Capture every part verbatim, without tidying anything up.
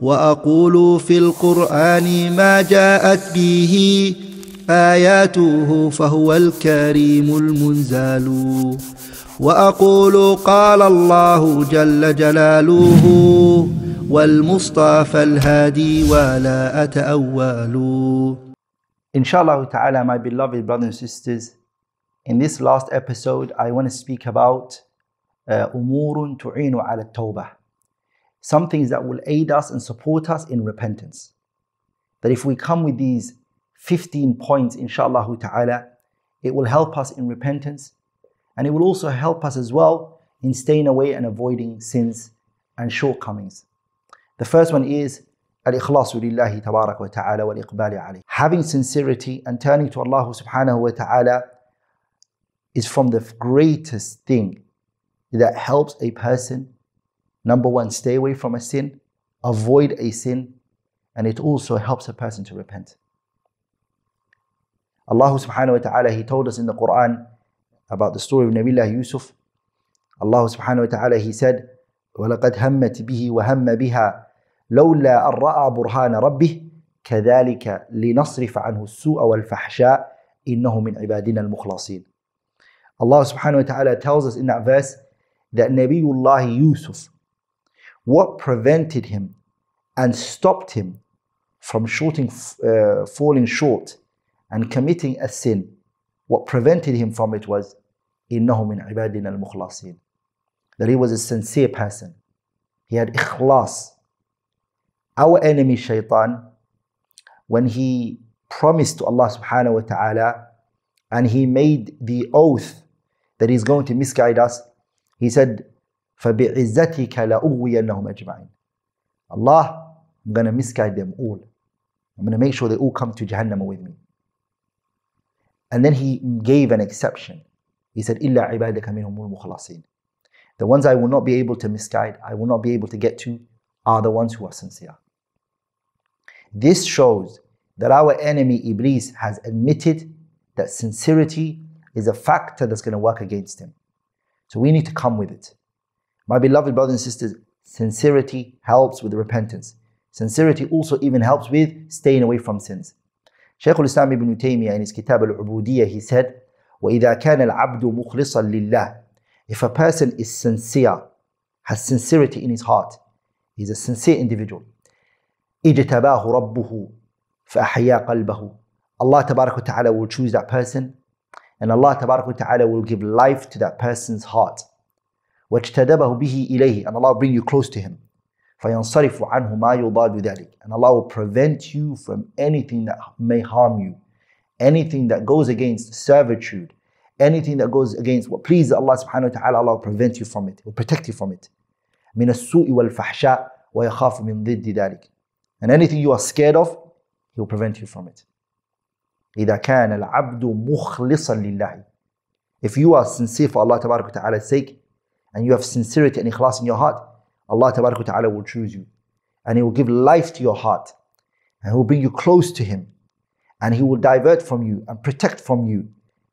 وأقول في القرآن ما جاءت به آياته فهو الكريم المنزال وأقول قال الله جل جلاله والمصطفى الهادي ولا أتأول. Inshallah ta'ala, my beloved brothers and sisters, in this last episode I want to speak about أمور تعين على التوبة, some things that will aid us and support us in repentance. That if we come with these fifteen points, inshallah ta'ala, it will help us in repentance, and it will also help us as well in staying away and avoiding sins and shortcomings. The first one is al-ikhlasu lillahi tabarak wa ta'ala wal iqbali alayh. Having sincerity and turning to Allah subhanahu wa ta'ala is from the greatest thing that helps a person, number one, stay away from a sin, avoid a sin, and it also helps a person to repent. Allah subhanahu wa ta'ala, He told us in the Qur'an about the story of Nabiullah Yusuf. Allah subhanahu wa ta'ala, He said, وَلَقَدْ هَمَّتْ بِهِ وَهَمَّ بِهَا لَوْلَا أَن رَأَى بُرْهَانَ رَبِّهِ كَذَلِكَ لِنَصْرِفَ عَنْهُ السُّوءَ وَالْفَحْشَاءَ إِنَّهُ مِنْ عِبَادِنَا الْمُخْلَصِينَ. Allah subhanahu wa ta'ala tells us in that verse that Nabiullah Yusuf, what prevented him and stopped him from shorting, uh, falling short and committing a sin, what prevented him from it was إِنَّهُ مِنْ عِبَادِنَا الْمُخْلَصِينَ, that he was a sincere person. He had ikhlas. Our enemy shaitan, when he promised to Allah subhanahu wa ta'ala and he made the oath that he's going to misguide us, he said, فَبِعِزَّتِكَ لَأُغْوِيَنَّهُمْ أَجْمَعِينَ. Allah, I'm going to misguide them all. I'm going to make sure they all come to Jahannam with me. And then he gave an exception. He said, إِلَّا عِبَادَكَ مِنْهُمُ الْمُخْلَصِينَ. The ones I will not be able to misguide, I will not be able to get to, are the ones who are sincere. This shows that our enemy Iblis has admitted that sincerity is a factor that's going to work against him. So we need to come with it. My beloved brothers and sisters, sincerity helps with repentance. Sincerity also even helps with staying away from sins. Shaykh al-Islam ibn Taymiyyah in his Kitab al-Ubudiyyah, he said, وَإِذَا كَانَ الْعَبْدُ مُخْلِصًا لِلَّهِ. If a person is sincere, has sincerity in his heart, he's a sincere individual, اجتباه ربه فأحيا قلبه. Allah tabarak wa ta'ala will choose that person, and Allah tabarak wa ta'ala will give life to that person's heart. واجتدبه به إليه, and Allah will bring you close to him. فينصرف عنه ما يضاد ذلك, and Allah will prevent you from anything that may harm you, anything that goes against servitude, anything that goes against what pleases Allah subhanahu wa ta'ala. Allah will prevent you from it, will protect you from it. من السوء والفحشاء ويخاف من ضد ذلك. And anything you are scared of, He will prevent you from it. إذا كان العبد مخلصا لله. If you are sincere for Allah tabarak wa ta'ala's sake, and you have sincerity and ikhlas in your heart, Allah tabarak wa ta'ala will choose you, and He will give life to your heart, and He will bring you close to Him, and He will divert from you and protect from you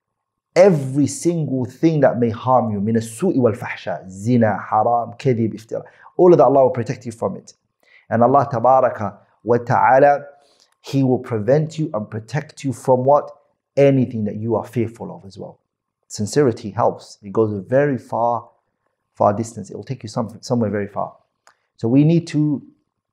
every single thing that may harm you. من السوء والفحشاء, zina, haram, kadhib, iftira. All of that, Allah will protect you from it. And Allah tabaraka wa ta'ala, He will prevent you and protect you from what? Anything that you are fearful of as well. Sincerity helps. It goes a very far, far distance. It will take you some, somewhere very far. So we need to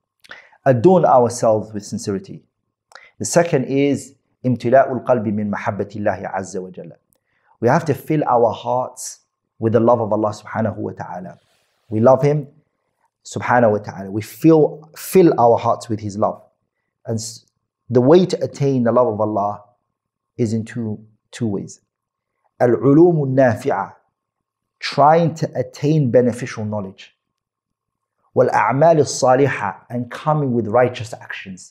adorn ourselves with sincerity. The second is امتلاء القلب من محبة الله عز وجل. We have to fill our hearts with the love of Allah subhanahu wa ta'ala. We love Him subhanahu wa ta'ala. We fill, fill our hearts with His love. And the way to attain the love of Allah is in two, two ways. Al-ulum al-nafi'ah, trying to attain beneficial knowledge. Wal-a'mal al-salihah, and coming with righteous actions.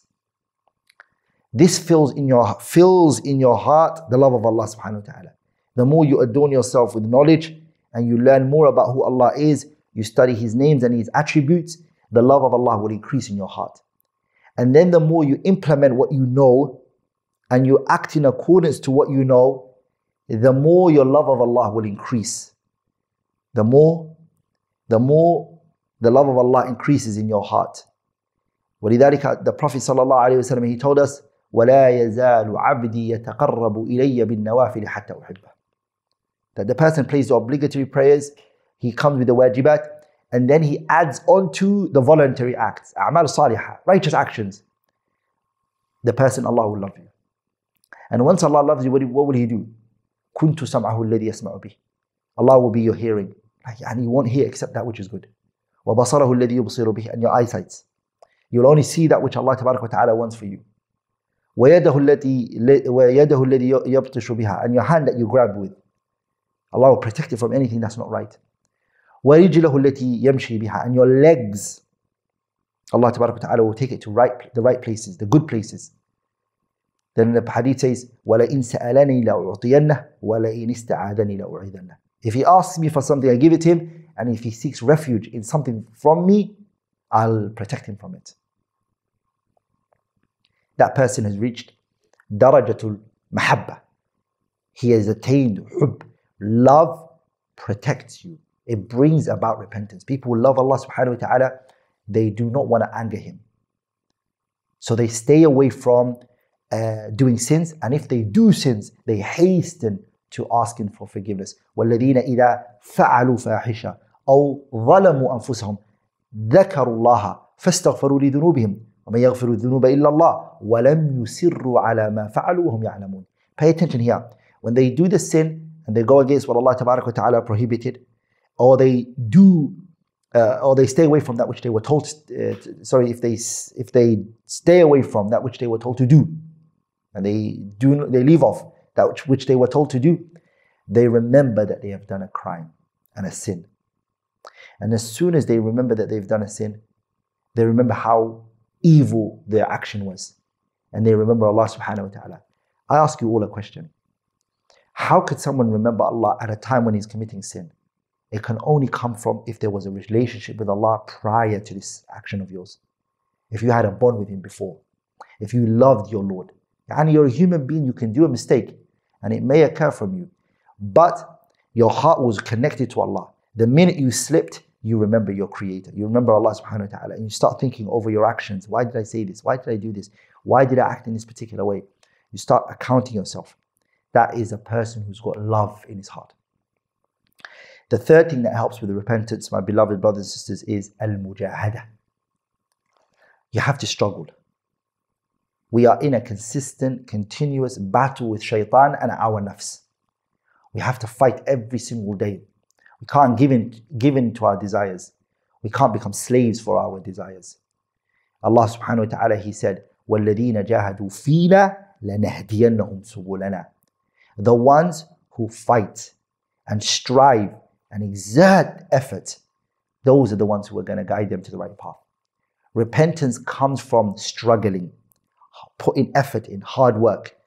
This fills in your fills in your heart the love of Allah subhanahu wa ta'ala. The more you adorn yourself with knowledge and you learn more about who Allah is, you study His names and His attributes, the love of Allah will increase in your heart. And then the more you implement what you know and you act in accordance to what you know, the more your love of Allah will increase. The more, the more the love of Allah increases in your heart. ولذلك the Prophet sallallahu alayhi wa sallam, he told us, وَلَا يَزَالُ عَبْدِي يَتَقَرَّبُ إِلَيَّ بِالنَّوَافِلِ حَتَّى أُحِبَّهُ. That the person plays the obligatory prayers, he comes with the wajibat, and then he adds on to the voluntary acts, أعمال صالحة, righteous actions. The person, Allah will love you. And once Allah loves you, what will He do? كُنْتُ سَمْعَهُ الَّذِي يَسْمَعُ بِهِ. Allah will be your hearing. And you won't hear except that which is good. وَبَصَرَهُ الَّذِي يُبْصِرُ بِهِ. And your eyesight. You'll only see that which Allah Tabarak wa Ta'ala wants for you. وَيَدَهُ الَّذِي يَبْطِشُ بِهَا. And your hand that you grab with. Allah will protect you from anything that's not right. وَرِجْلَهُ الَّتِي يَمْشِي بِهَا. And your legs, Allah Tabarak wa Ta'ala will take it to right, the right places, the good places. Then the hadith says, وَلَئِن سَأَلَنِي لَأُعْطِيَنَّهُ وَلَئِنِ اسْتَعَاذَنِي لَأُعِيذَنَّهُ. If he asks me for something, I give it to him. And if he seeks refuge in something from me, I'll protect him from it. That person has reached darajatul mahabba. He has attained hub. Love protects you. It brings about repentance. People who love Allah subhanahu wa ta'ala, they do not want to anger Him. So they stay away from uh, doing sins. And if they do sins, they hasten to asking for forgiveness. وَالَّذِينَ إِذَا فَعَلُوا فَاحِشَةً أَوْ ظَلَمُوا أَنفُسَهُمْ ذَكَرُوا اللَّهَ فَاسْتَغْفَرُوا لِذُنُوبِهِمْ وَمَنْ يَغْفِرُ الذُّنُوبَ إِلَّا اللَّهُ وَلَمْ يُسِرُّوا عَلَى مَا فَعَلُوا وَهُمْ يَعْلَمُونَ. Pay attention here. When they do the sin and they go against what Allah Tabarak wa Ta'ala prohibited, or they do, uh, or they stay away from that which they were told. Uh, sorry, if they if they stay away from that which they were told to do, and they do they leave off that which, which they were told to do, they remember that they have done a crime and a sin. And as soon as they remember that they've done a sin, they remember how evil their action was, and they remember Allah Subhanahu wa Taala. I ask you all a question: how could someone remember Allah at a time when he's committing sin? It can only come from if there was a relationship with Allah prior to this action of yours. If you had a bond with Him before, if you loved your Lord, and you're a human being, you can do a mistake and it may occur from you, but your heart was connected to Allah. The minute you slipped, you remember your Creator, you remember Allah subhanahu wa ta'ala, and you start thinking over your actions. Why did I say this? Why did I do this? Why did I act in this particular way? You start accounting yourself. That is a person who's got love in his heart. The third thing that helps with the repentance, my beloved brothers and sisters, is al-mujahada. You have to struggle. We are in a consistent, continuous battle with shaitan and our nafs. We have to fight every single day. We can't give in, give in to our desires. We can't become slaves for our desires. Allah subhanahu wa ta'ala, He said, وَالَّذِينَ جَاهَدُوا فِينَا لَنَهْدِيَنَّهُمْ سُبُلَنَا. The ones who fight and strive and exert effort, those are the ones who are going to guide them to the right path. Repentance comes from struggling, putting effort in, hard work.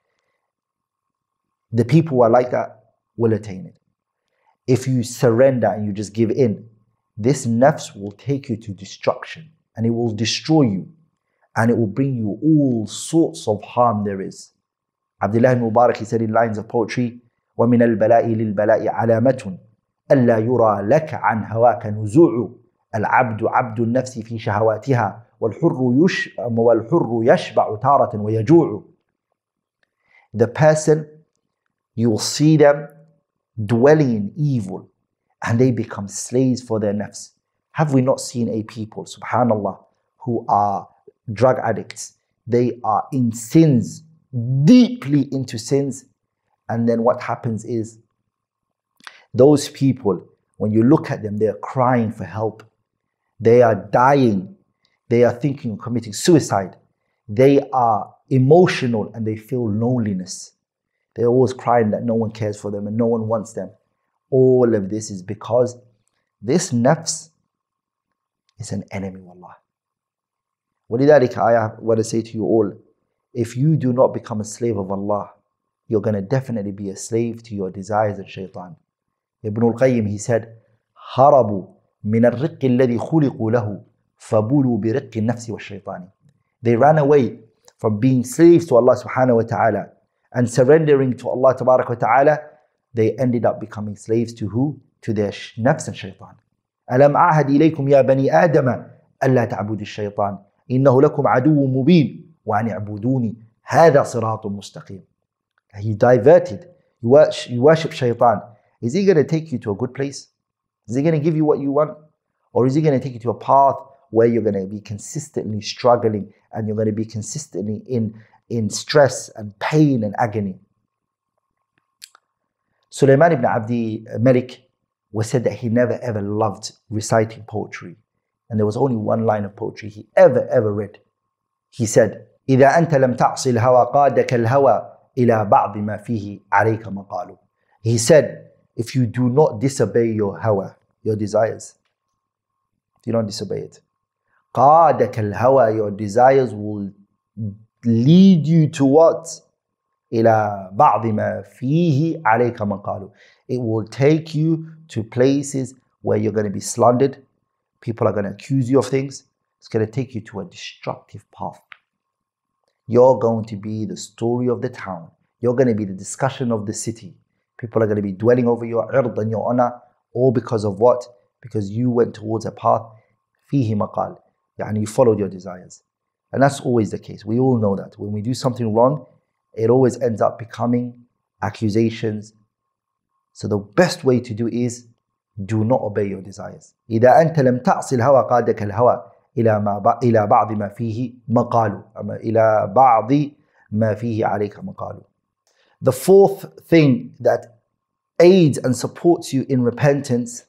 The people who are like that will attain it. If you surrender and you just give in, this nafs will take you to destruction, and it will destroy you, and it will bring you all sorts of harm there is. Abdullah ibn Mubarak, he said in lines of poetry, وَمِنَ الْبَلَاءِ لِلْبَلَاءِ عَلَامَةٌ أَلَّا يُرَى لَكَ عَنْ هَوَاكَ نُزُوعُ الْعَبْدُ عَبْدُ النَّفْسِ فِي شَهَوَاتِهَا وَالْحُرُّ يش وَالْحُرُّ يَشْبَعُ تَارَةً وَيَجُوعُ. The person, you will see them dwelling in evil, and they become slaves for their nafs. Have we not seen a people, subhanallah, who are drug addicts? They are in sins, deeply into sins, and then what happens is, those people, when you look at them, they are crying for help. They are dying. They are thinking of committing suicide. They are emotional and they feel loneliness. They're always crying that no one cares for them and no one wants them. All of this is because this nafs is an enemy, wallah. وَلِذَلِكَ I want to say to you all, if you do not become a slave of Allah, you're going to definitely be a slave to your desires and shaitan. Ibn al-Qayyim, he said, هَرَبُوا مِنَ الرِّقِّ الَّذِي خُلِقُوا لَهُ فَبُولُوا بِرِقِّ النَّفْسِ وَالشَّيْطَانِ. They ran away from being slaves to Allah subhanahu wa ta'ala and surrendering to Allah tabarak wa ta'ala. They ended up becoming slaves to who? To their nafs and shaitan. أَلَمْ أَعْهَدْ إِلَيْكُمْ يَا بَنِي آدَمَ أَلَّا تَعْبُدُوا الشَّيْطَانِ إنه لكم عدو مبين وأن اعبدوني هذا صراط مستقيم. He diverted. You worship, you worship shaitan. Is he going to take you to a good place? Is he going to give you what you want? Or is he going to take you to a path where you're going to be consistently struggling and you're going to be consistently in, in stress and pain and agony? Sulaiman ibn Abdi Malik was said that he never ever loved reciting poetry. And there was only one line of poetry he ever ever read. He said, إذا أنت لم تعصي الهوى قادك الهوى إلى بعض ما فيه عليك مقال. He said, if you do not disobey your hawa, your desires, if you don't disobey it, قادك الهوى, your desires will lead you to what? إلى بعض ما فيه عليك مقال. It will take you to places where you're going to be slandered. People are going to accuse you of things. It's going to take you to a destructive path. You're going to be the story of the town. You're going to be the discussion of the city. People are going to be dwelling over your ird and your honor, all because of what? Because you went towards a path, فيه مقال, يعني you followed your desires. And that's always the case. We all know that. When we do something wrong, it always ends up becoming accusations. So the best way to do is, do not obey your desires. إذا أنت لم تعصي الهوى قادك الهوى إلى ما إلى بعض ما فيه مقال إلى بعض ما فيه عليك مقال. The fourth thing that aids and supports you in repentance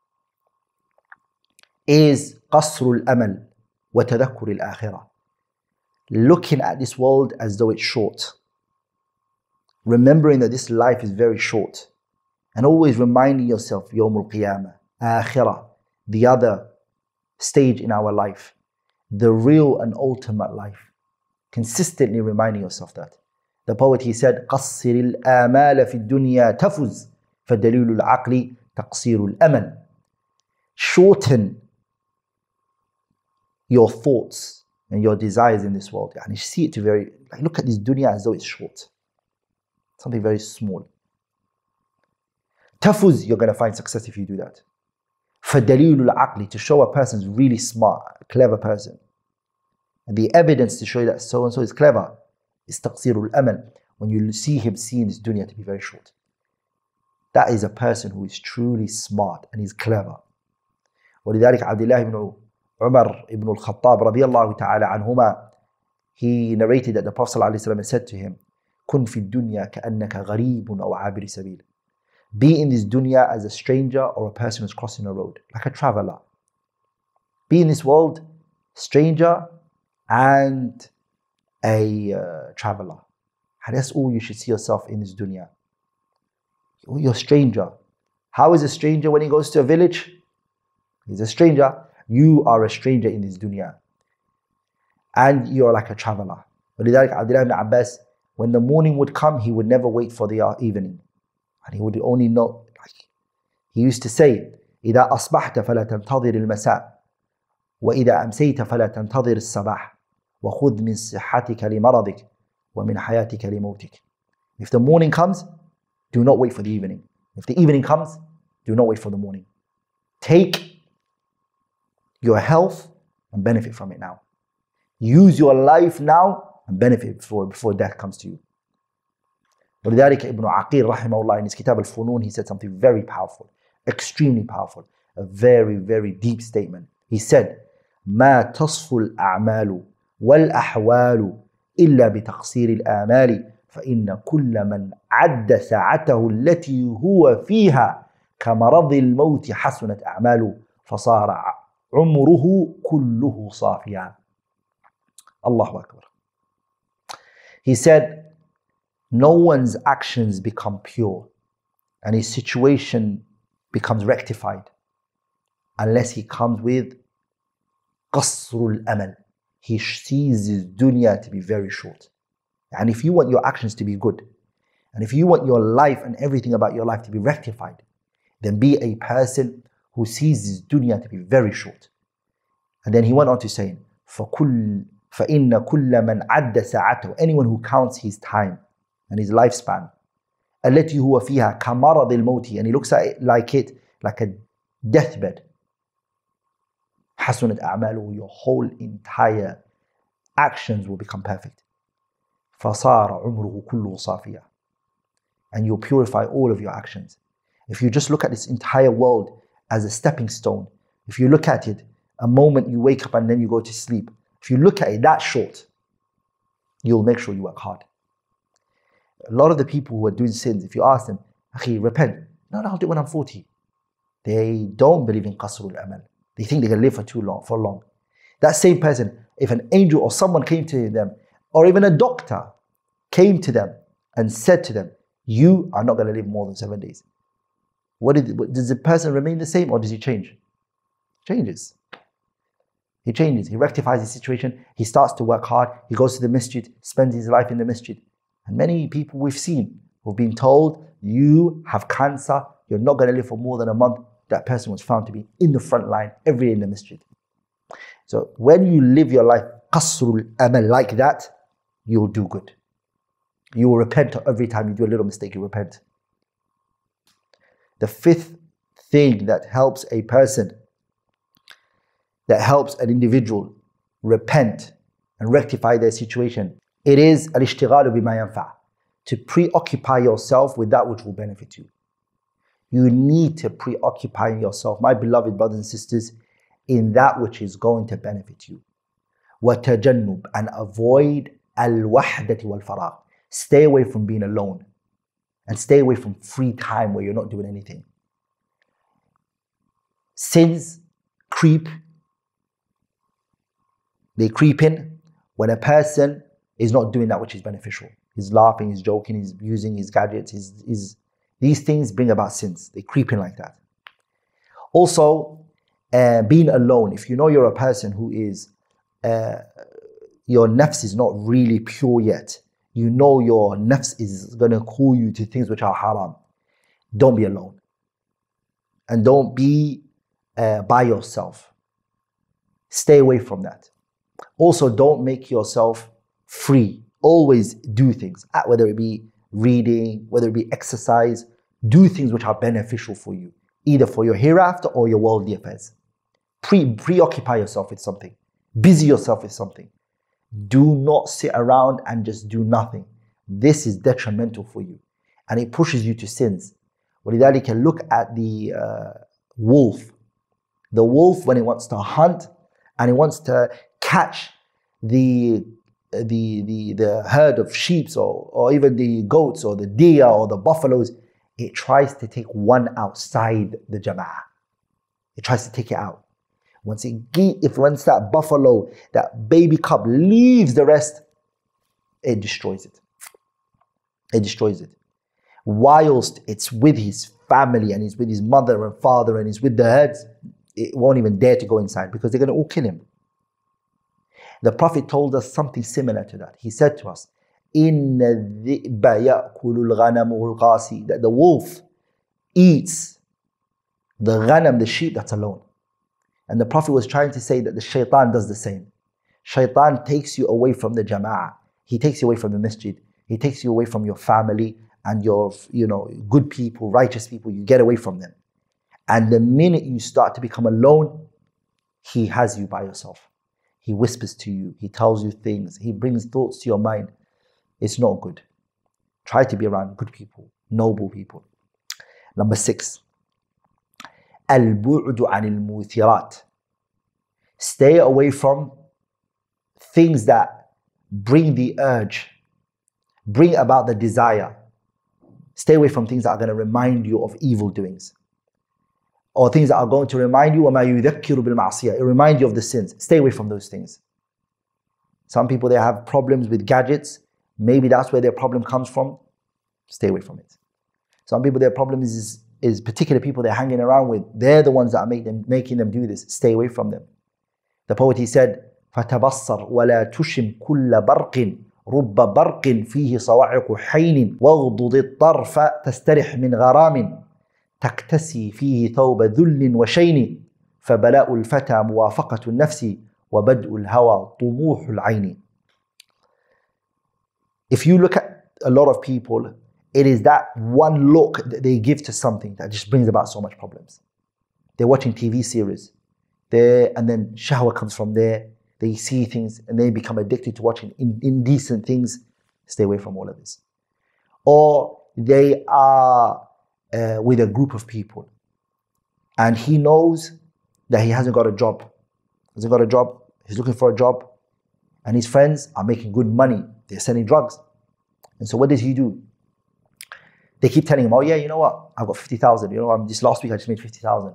is قصر الأمل وتذكر الآخرة. Looking at this world as though it's short. Remembering that this life is very short. And always reminding yourself, يوم القيامة, آخرة, the other stage in our life, the real and ultimate life. Consistently reminding yourself that. The poet, he said, قصر الآمال في الدنيا تفز فدليل العقل تقصير الأمل. Shorten your thoughts and your desires in this world. And you see it to very, like, look at this dunya as though it's short. Something very small. Tafuz, you're going to find success if you do that. فَدَلِيلُ الْعَقْلِ, to show a person's really smart, a clever person. And the evidence to show you that so-and-so is clever is تَقْصِيرُ الْأَمَلِ, when you see him seeing this dunya to be very short. That is a person who is truly smart and is clever. ولذلك عبد الله بن عمر ibn al-Khattab رضي الله تعالى عنهما, he narrated that the Prophet ﷺ said to him, كن في الدنيا كأنك غريب أو عابر سبيل. Be in this dunya as a stranger or a person who's crossing a road, like a traveler. Be in this world, stranger and a uh, traveler. And that's all you should see yourself in this dunya. You're a stranger. How is a stranger when he goes to a village? He's a stranger. You are a stranger in this dunya. And you're like a traveler. ولذلك عبد الله بن عباس, when the morning would come, he would never wait for the evening. And he would only know, like, he used to say, إذا أصبحت فلا تنتظر المساء وإذا أمسيت فلا تنتظر الصباح وخذ من صحتك لمرضك ومن حياتك لموتك. If the morning comes, do not wait for the evening. If the evening comes, do not wait for the morning. Take your health and benefit from it now. Use your life now and benefit before, before death comes to you. ولذلك ابن عقيل رحمه الله in his kitab al-Funun, he said something very powerful, extremely powerful, a very very deep statement. He said, ما تصفو الأعمال والأحوال إلا بتقصير الآمال فإن كل من عد ساعته التي هو فيها كمرض الموت حسنت أعماله فصار عمره كله صافيا. Allahu Akbar. He said, no one's actions become pure and his situation becomes rectified unless he comes with qasrul amal. He sees his dunya to be very short. And if you want your actions to be good, and if you want your life and everything about your life to be rectified, then be a person who sees his dunya to be very short. And then he went on to say, فَكُلْ فَإِنَّ كُلَّ مَنْ عَدَّ سَاعَتَهُ, anyone who counts his time and his lifespan, التي هو فيها كمرض الموت, and he looks at it like it, like a deathbed, حسنت أعماله, your whole entire actions will become perfect. فَصَارَ عُمْرُهُ كُلُّهُ صَافِيًا. And you'll purify all of your actions. If you just look at this entire world as a stepping stone, if you look at it, a moment you wake up and then you go to sleep, if you look at it that short, you'll make sure you work hard. A lot of the people who are doing sins, if you ask them, Akhi, repent. No, no, I'll do it when I'm forty. They don't believe in Qasrul Amal. They think they can live for too long, for long. That same person, if an angel or someone came to them, or even a doctor came to them and said to them, you are not going to live more than seven days. What did, what, does the person remain the same or does he change? Changes. He changes. He rectifies the situation. He starts to work hard. He goes to the masjid, spends his life in the masjid. And many people we've seen who've been told, you have cancer, you're not going to live for more than a month. That person was found to be in the front line every day in the masjid. So when you live your life qasrul amal like that, you'll do good. You will repent every time you do a little mistake, you repent. The fifth thing that helps a person, that helps an individual repent and rectify their situation, it is al-ishtighalu bima yanfa', to preoccupy yourself with that which will benefit you. You need to preoccupy yourself, my beloved brothers and sisters, in that which is going to benefit you. وَتَجَنُّبْ, and avoid al-wahdati wal-faragh. Stay away from being alone. And stay away from free time where you're not doing anything. Sins creep. They creep in when a person is not doing that which is beneficial. He's laughing, he's joking, he's using his gadgets. He's, he's, these things bring about sins. They creep in like that. Also, uh, being alone. If you know you're a person who is, uh, your nafs is not really pure yet. You know your nafs is going to call you to things which are haram. Don't be alone. And don't be uh, by yourself. Stay away from that. Also, don't make yourself free. Always do things, whether it be reading, whether it be exercise. Do things which are beneficial for you, either for your hereafter or your worldly affairs. Pre preoccupy yourself with something. Busy yourself with something. Do not sit around and just do nothing. This is detrimental for you. And it pushes you to sins. وَلِذَلِكَ, look at the uh, wolf. The wolf, when it wants to hunt and it wants to catch the, the, the, the herd of sheep or, or even the goats or the deer or the buffaloes, it tries to take one outside the jama'ah. It tries to take it out. Once it, if once that buffalo, that baby cub leaves the rest, it destroys it. It destroys it. Whilst it's with his family and he's with his mother and father and he's with the herds, it won't even dare to go inside because they're going to all kill him. The Prophet told us something similar to that. He said to us, إِنَّ الذِّئْبَ يَأْكُلُ الْغَنَمُ الْغَاسِي, that the wolf eats the ghanam, the sheep that's alone. And the Prophet was trying to say that the shaitan does the same. Shaitan takes you away from the jama'ah. He takes you away from the masjid. He takes you away from your family and your, you know, good people, righteous people. You get away from them. And the minute you start to become alone, he has you by yourself. He whispers to you. He tells you things. He brings thoughts to your mind. It's not good. Try to be around good people, noble people. Number six. Al-bu'du anil muthirat. Stay away from things that bring the urge, bring about the desire. Stay away from things that are going to remind you of evil doings. Or things that are going to remind you, وَمَا يُذَكِّرُ بِالْمَعْصِيَةِ, it reminds you of the sins. Stay away from those things. Some people, they have problems with gadgets. Maybe that's where their problem comes from. Stay away from it. Some people, their problem is, is particular people they're hanging around with. They're the ones that are make them, making them do this. Stay away from them. The poet, he said, فَتَبَصَّرْ وَلَا تُشِمْ كُلَّ بَرْقٍ رُبَّ بَرْقٍ فِيهِ صَوَاعِقُ حَيْنٍ وَاغْضُضِ الطَّرْفَ تَسْتَرِحْ مِنْ غَرَامٍ تَكْتَسِي فِيهِ ثَوْبَ ذُلٍّ وَشَيْنٍ فَبَلَاءُ الْفَتَى مُوَافَقَةُ النَّفْسِ وَبَدْءُ الْهَوَى طُمُوحُ الْعَيْنِ. If you look at a lot of people, it is that one look that they give to something that just brings about so much problems. They're watching T V series, there, and then shahwa comes from there. they see things and they become addicted to watching indecent things. Stay away from all of this. Or they are uh, with a group of people and he knows that he hasn't got a job. Hasn't got a job, he's looking for a job, and his friends are making good money. They're selling drugs. And so what does he do? They keep telling him, oh yeah, you know what? I've got fifty thousand. You know, I'm, this last week I just made fifty thousand.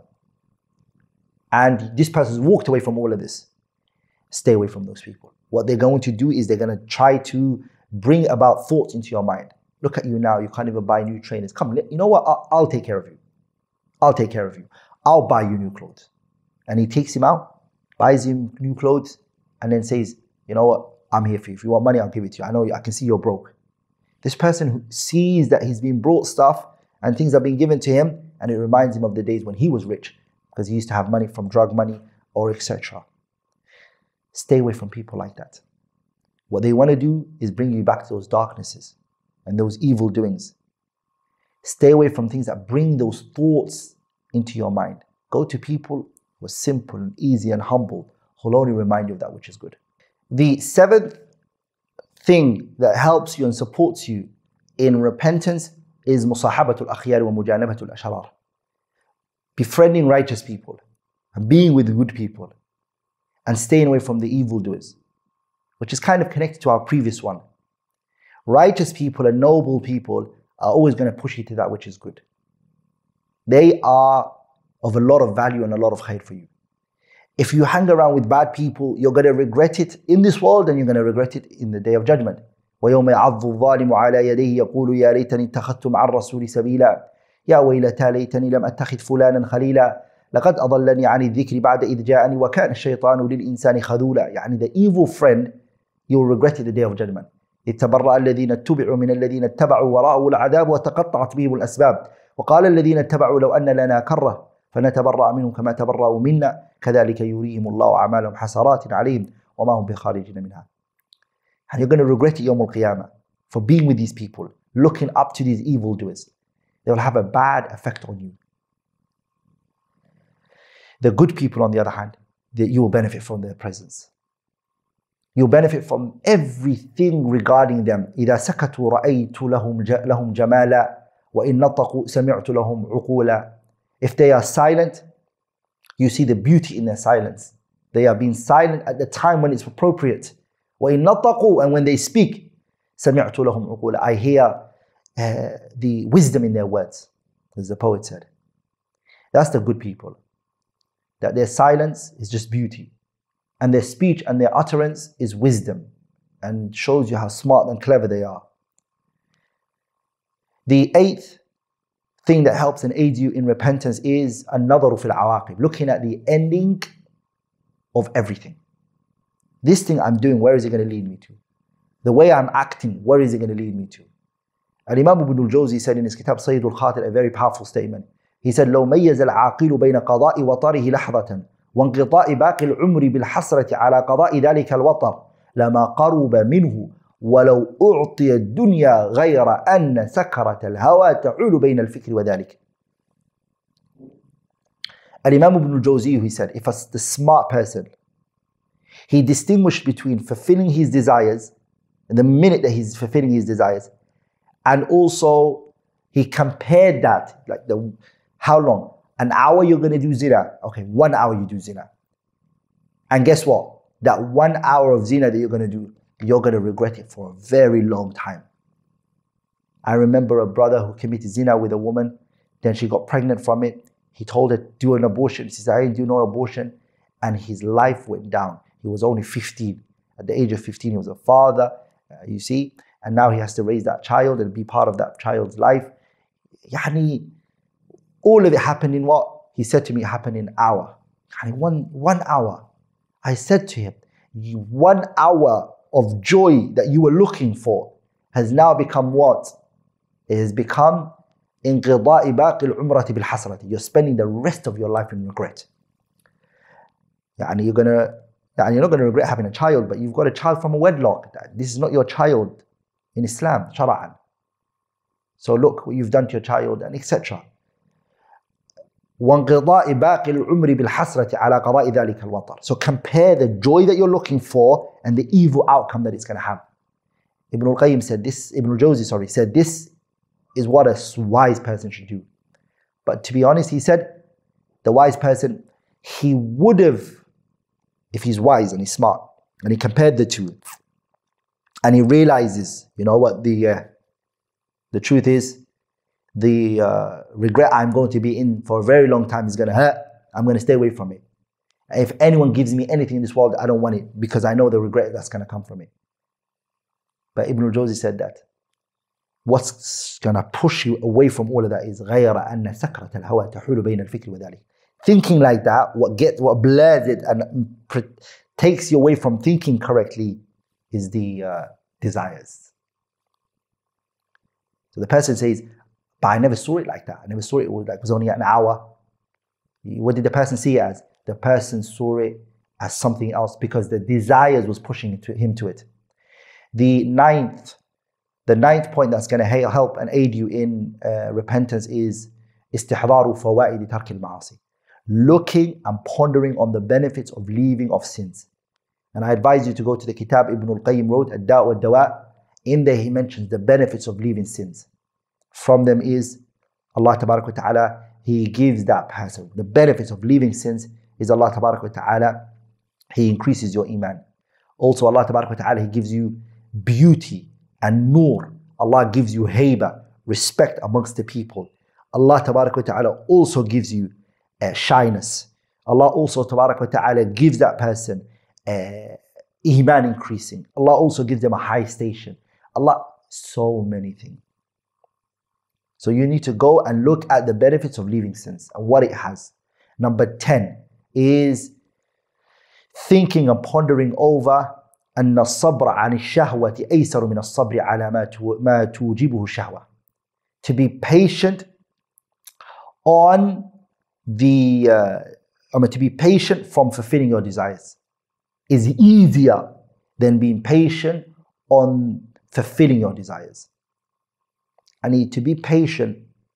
And this person's walked away from all of this. Stay away from those people. What they're going to do is they're going to try to bring about thoughts into your mind. Look at you now, you can't even buy new trainers. Come, you know what? I'll, I'll take care of you. I'll take care of you. I'll buy you new clothes. And he takes him out, buys him new clothes, and then says, you know what? I'm here for you. If you want money, I'll give it to you. I know I can see you're broke. This person who sees that he's been brought stuff and things are being given to him, and it reminds him of the days when he was rich because he used to have money from drug money or et cetera. Stay away from people like that. What they want to do is bring you back to those darknesses and those evil doings. Stay away from things that bring those thoughts into your mind. Go to people who are simple and easy and humble, who will only remind you of that which is good. The seventh thing that helps you and supports you in repentance is musahabatul akhyar wa mujanabatul ashrar. Befriending righteous people and being with good people and staying away from the evildoers, which is kind of connected to our previous one. Righteous people and noble people are always going to push you to that which is good. They are of a lot of value and a lot of khair for you. If you hang around with bad people, you're going to regret it in this world and you're going to regret it in the day of judgment. وَيَوْمَ يَعَضُّ الظَّالِمُ عَلَى يَدَيْهِ يَقُولُ يَا لَيْتَنِي اتَّخَذْتُ مَعَ الرَّسُولِ سَبِيلًا يَا وَيْلَتَى لَيْتَنِي لَمْ أَتَّخِذْ فُلَانًا خَلِيلًا لَقَدْ أَضَلَّنِي عَنِ الذِّكْرِ بَعْدَ إِذْ جَاءَنِي وَكَانَ الشَّيْطَانُ لِلْإِنسَانِ خَذُولًا. يعني the evil friend, you'll regret it the day of judgment. إِذْ تَبَرَّأَ الَّذِينَ اتُّبِعُوا مِنَ الَّذِينَ اتَّبَعُوا وَرَأَوُا الْعَذَابَ وَتَقَطَّعَتْ بِهِمُ الْأَسْبَابُ وَقَالَ الَّذِينَ اتَّبَعُوا لَوْ أَنَّ لَنَا كَرَّةً فَنَتَبَرَّأَ مِنْهُمْ كَمَا تَبَرَّأُوا مِنَّا كَذَلِكَ يُرِيهِمُ اللَّهُ أَعْمَالَهُمْ حَسَرَاتٍ عَلَيْهِمْ وَمَا هُمْ بِخَارِجِينَ مِنْهَا. And you're going to regret it Yawm al-Qiyamah for being with these people, looking up to these evildoers. They will have a bad effect on you. The good people, on the other hand, that you will benefit from their presence. You'll benefit from everything regarding them. إِذَا سَكَتُوا رَأَيْتُ لَهُمْ لَهُمْ جَمَالًا وَإِن نَطَقُوا سَمِعْتُ لَهُمْ عُقُولًا. If they are silent, you see the beauty in their silence. They are being silent at the time when it's appropriate. وَإِن نَطَقُوا, and when they speak, سَمِعْتُ لَهُمْ عُقُولًا. I hear uh, the wisdom in their words, as the poet said. That's the good people. That their silence is just beauty. And their speech and their utterance is wisdom and shows you how smart and clever they are. The eighth thing that helps and aids you in repentance is an-nadharu fil awaqib, looking at the ending of everything. This thing I'm doing, where is it going to lead me to? The way I'm acting, where is it going to lead me to? Al-Imam Ibn al-Jawzi said in his kitab Sayyid al-Khatir a very powerful statement. He said, لو ميز العاقل بين قضاء وطره لحظة وانقطاع باقي العمر بالحسرة على قضاء ذلك الوطر لما قرب منه ولو أعطي الدنيا غير أن سكرة الهوى تعول بين الفكر وذلك. Al-Imam Ibn al-Jawzi, he said, if a, the smart person, he distinguished between fulfilling his desires, in the minute that he's fulfilling his desires, and also he compared that, like the how long? An hour you're going to do zina. Okay, one hour you do zina. And guess what? That one hour of zina that you're going to do, you're going to regret it for a very long time. I remember a brother who committed zina with a woman, then she got pregnant from it. He told her to do an abortion. She said, I didn't do no abortion. And his life went down. He was only fifteen. At the age of fifteen, he was a father, uh, you see. And now he has to raise that child and be part of that child's life. Yani, all of it happened in what? He said to me, it happened in an hour. Yani one, one hour. I said to him, you, one hour of joy that you were looking for has now become what? It has become انقضاء باقي العمرة بالحسرة. You're spending the rest of your life in regret. Yani you're gonna, yani you're not going to regret having a child, but you've got a child from a wedlock. This is not your child in Islam, shara'an. So look what you've done to your child, and et cetera. وانقضاء باقي العمر بالحسرة على قضاء ذلك الوطر. So compare the joy that you're looking for and the evil outcome that it's going to have. Ibn al-Qayyim said this, Ibn al-Jawzi, sorry, said this is what a wise person should do. But to be honest, he said, the wise person, he would have, if he's wise and he's smart, and he compared the two, and he realizes, you know what, the uh, the truth is, the uh, regret I'm going to be in for a very long time is going to hurt. I'm going to stay away from it. If anyone gives me anything in this world, I don't want it, because I know the regret that's going to come from it. But Ibn al-Jawzi said that what's going to push you away from all of that is غَيْرَ أَنَّ سَكْرَةَ الْهَوَى تَحُولُ بَيْنَ الْفِكْرِ وَذَلِكَ. Thinking like that, what gets, what blurs it and takes you away from thinking correctly is the uh, desires. So the person says, but I never saw it like that. I never saw it, like it was only an hour. What did the person see it as? The person saw it as something else because the desires was pushing him to it. The ninth, the ninth point that's going to help and aid you in uh, repentance is استحضار فوائد ترك المعاصي. Looking and pondering on the benefits of leaving of sins. And I advise you to go to the kitab Ibn al-Qayyim wrote, Ad-Da' wa Dawa. In there he mentions the benefits of leaving sins. From them is Allah Tabarak wa Ta'ala, He gives that person. The benefits of leaving sins is Allah Tabarak wa Ta'ala, He increases your iman. Also Allah Tabarak wa Ta'ala, He gives you beauty and nur. Allah gives you haiba, respect amongst the people. Allah Tabarak wa Ta'ala also gives you uh, shyness. Allah also Tabarak wa Ta'ala gives that person uh, iman increasing. Allah also gives them a high station. Allah, so many things. So you need to go and look at the benefits of leaving sins and what it has. Number ten is thinking and pondering over أن الصبر عن الشهوة أيسر من الصبر على ما توجبه الشهوة. To be patient on the, uh, I mean, to be patient from fulfilling your desires is easier than being patient on fulfilling your desires. I need to be patient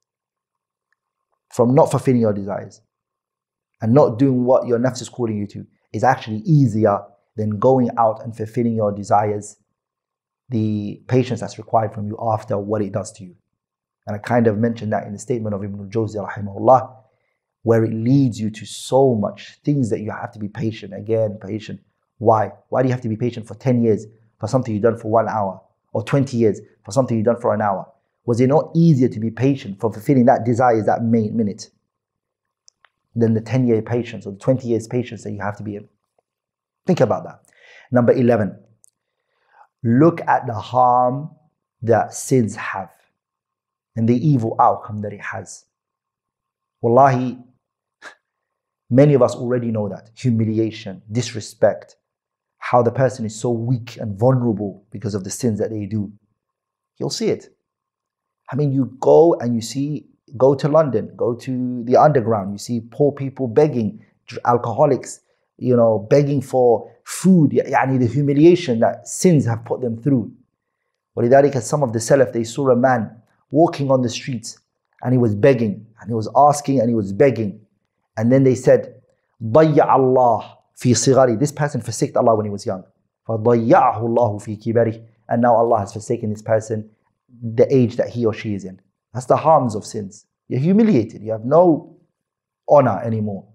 from not fulfilling your desires and not doing what your nafs is calling you to is actually easier than going out and fulfilling your desires, the patience that's required from you after what it does to you. And I kind of mentioned that in the statement of Ibn al-Jawzi rahimahullah, where it leads you to so much things that you have to be patient. Again, patient. Why? Why do you have to be patient for ten years for something you've done for one hour? Or twenty years for something you've done for an hour? Was it not easier to be patient for fulfilling that desire that minute than the ten year patience or the twenty years patience that you have to be in? Think about that. Number eleven, look at the harm that sins have and the evil outcome that it has. Wallahi, many of us already know that. Humiliation, disrespect, how the person is so weak and vulnerable because of the sins that they do. You'll see it. I mean, you go and you see, go to London, go to the underground, you see poor people begging, alcoholics, you know, begging for food, yani the humiliation that sins have put them through. وَلِذَلِكَ some of the Salaf, they saw a man walking on the streets and he was begging and he was asking and he was begging. And then they said, ضَيَّعَ اللَّهُ فِي صِغَرِهِ. This person forsaken Allah when he was young. فَضَيَّعَهُ اللَّهُ فِي كِبَرِهِ. And now Allah has forsaken this person the age that he or she is in. That's the harms of sins. You're humiliated. You have no honor anymore.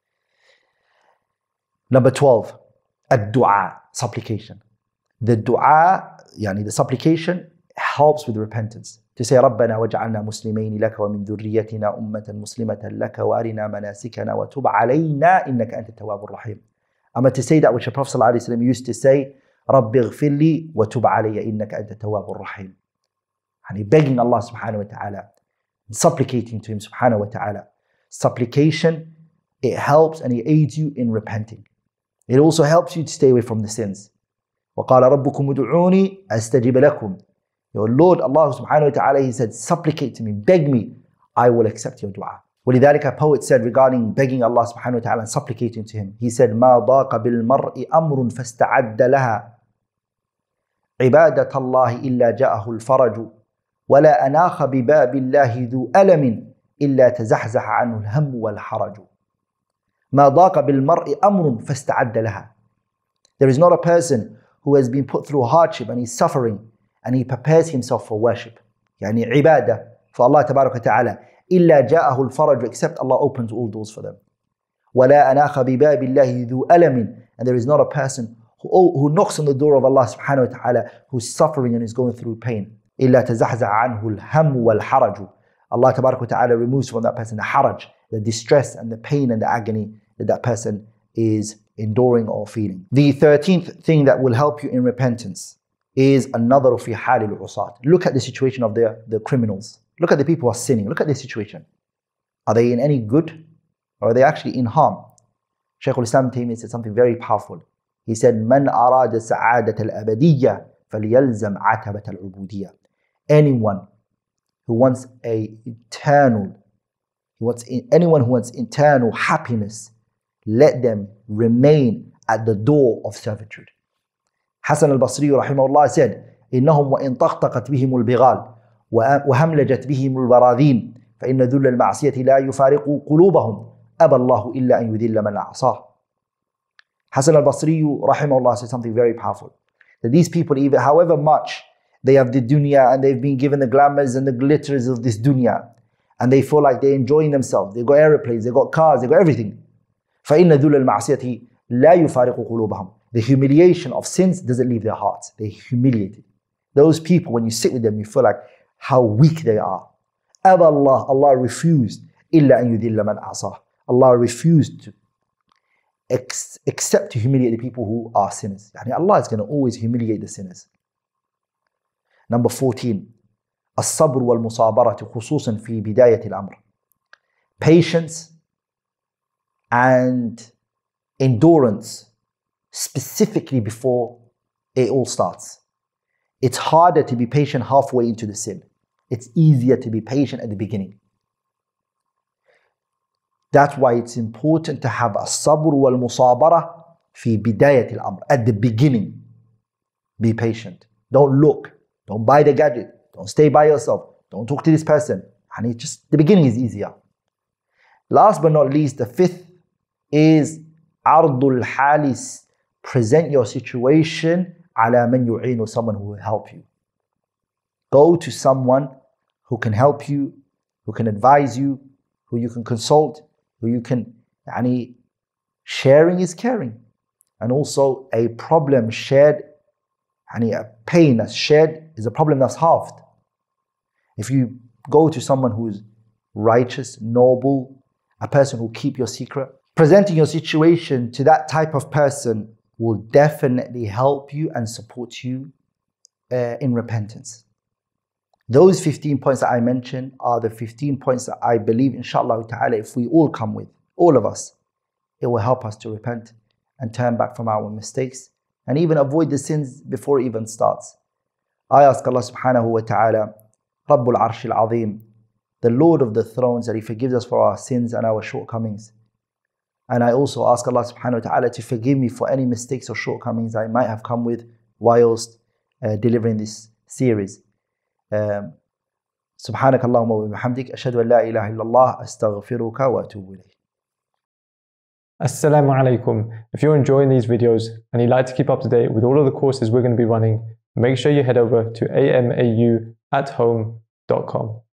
Number twelve, ad-du'a, supplication. The dua, yani the supplication, helps with repentance. To say, رَبَّنَا وَجْعَلْنَا مُسْلِمَيْنِ لَكَ وَمِنْ ذُرِّيَّتِنَا أُمَّةً مُسْلِمَةً لَكَ وَأَرِنَا مَنَاسِكَنَا وَتُبْ عَلَيْنَا إِنَّكَ أَنْتَ التَّوَّابُ الرَّحِيمُ. I'm going to say that which the Prophet ﷺ used to say, رَبِّ اغْفِرْ لِي وَتُبْ عَلَيَّ إِنَّكَ أَنْتَ التَّوَّابُ الرَّحِيمُ. And begging Allah subhanahu wa ta'ala, supplicating to Him subhanahu wa ta'ala. Supplication, it helps and it aids you in repenting. It also helps you to stay away from the sins. وَقَالَ رَبُّكُمُ ادْعُونِي أَسْتَجِبَ لَكُمْ. Your Lord Allah subhanahu wa ta'ala, He said, supplicate to me, beg me, I will accept your dua. وَلِذَلِكَ a poet said regarding begging Allah subhanahu wa ta'ala and supplicating to Him, he said, مَا ضَاقَ بِالْمَرْءِ أَمْرٌ فَاسْتَعَدَّ لَهَا عِبَادَةَ اللَّهِ إِلَّا جَاءَهُ الْفَرَجُ وَلَا أَنَاخَ بِبَابِ اللَّهِ ذُو أَلَمٍ إلا تزحزح عنه الهم والحرج ما ضاق بالمرء أمر فاستعد لها. There is not a person who has been put through hardship and he's suffering and he prepares himself for worship, يعني عبادة for Allah تبارك وتعالى, إلا جاءه الفرج, except Allah opens all doors for them. ولا أناخ بباب الله ذو ألم, and there is not a person who, who knocks on the door of Allah subhanahu wa ta'ala who's suffering and is going through pain. إلا تزحزح عنه الهم والحرج. Allah تبارك وتعالى removes from that person the haraj, the distress and the pain and the agony that that person is enduring or feeling. The thirteenth thing that will help you in repentance is another fi hal al-usat. Look at the situation of the, the criminals. Look at the people who are sinning. Look at their situation. Are they in any good or are they actually in harm? Shaykh al-Islam Taymiyyah said something very powerful. He said, "Man arada sa'adat al-abadiyya falyalzam atabat al-ubudiyya." Anyone who wants a eternal, who wants anyone who wants internal happiness, let them remain at the door of servitude. Hassan al-Basri rahimahullah said, إنهم وإن طقطقت بهم البغال وهملجت بهم البراذين فإن ذل المعصية لا يفارق قلوبهم أبى الله إلا أن يذل من عصاه. Hassan al-Basri rahimahullah said something very powerful. That these people, even however much they have the dunya and they've been given the glamours and the glitters of this dunya, and they feel like they're enjoying themselves, they've got aeroplanes, they've got cars, they've got everything. فَإِنَّ ذُلَّ الْمَعْصِيَةِ لَا يُفَارِقُ قُلُوبَهُم. The humiliation of sins doesn't leave their hearts. They're humiliated. Those people, when you sit with them, you feel like how weak they are. أَبَى Allah, Allah refused. إِلَّا أَن يُذِلَّ مَنْ عَصَاهُ. Allah refused to ex accept to humiliate the people who are sinners. Yani Allah is going to always humiliate the sinners. Number fourteen. الصبر والمصابرة خصوصا في بداية الأمر. Patience and endurance, specifically before it all starts. It's harder to be patient halfway into the sin. It's easier to be patient at the beginning. That's why it's important to have a sabr wal musabara fi bidayat al-amr. At the beginning, be patient. Don't look. Don't buy the gadget. Don't stay by yourself. Don't talk to this person. And it just, the beginning is easier. Last but not least, the fifth is ardul halis. Present your situation ala man yu'inu, someone who will help you. Go to someone who can help you, who can advise you, who you can consult, who you can, yani, sharing is caring. And also a problem shared, yani a pain that's shared is a problem that's halved. If you go to someone who's righteous, noble, a person who will keep your secret, presenting your situation to that type of person will definitely help you and support you uh, in repentance. Those fifteen points that I mentioned are the fifteen points that I believe, inshallah ta'ala, if we all come with, all of us, it will help us to repent and turn back from our mistakes and even avoid the sins before it even starts. I ask Allah subhanahu wa ta'ala, Rabbul Arshil Azim, the Lord of the thrones, that He forgives us for our sins and our shortcomings. And I also ask Allah subhanahu wa ta'ala to forgive me for any mistakes or shortcomings I might have come with whilst uh, delivering this series. Um, سبحانك اللهم وبحمدك أشهد أن لا إله إلا الله أستغفرك وأتوب إليك. Assalamu alaikum. If you're enjoying these videos and you'd like to keep up to date with all of the courses we're going to be running, make sure you head over to A M A U at home dot com.